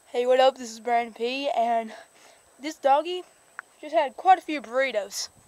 Hey, what up? This is Brandon P. And this doggy just had quite a few burritos.